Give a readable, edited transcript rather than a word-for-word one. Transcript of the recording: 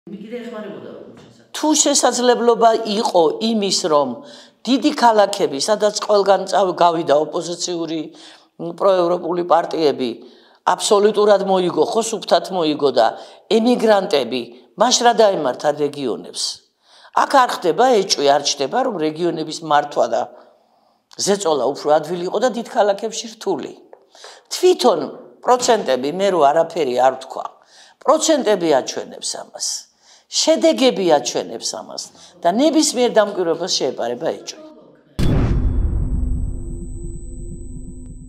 თუ შესაძლებლობა იყო იმის, რომ დიდი ქალაქები, სადაც ყველგან გავიდა ოპოზიციური პროევროპული პარტიები, აბსოლუტურად მოიგო, ხო სუფთად მოიგო და ემიგრანტები მაშრა დაემართა რეგიონებს. აქ არ ხდება ეჭვი, არ ჩდება, რომ რეგიონების მართვა და ზეწოლა უფრო ადვილი იყო და დიდ ქალაქებში რთული. თვითონ პროცენტები მე რო არაფერი არ ვთქვა. პროცენტები აჩვენებს ამას. შედეგები აჩვენებს ამას და ნებისმიერ დამკვირვებელს შეეპარება ეჭვი.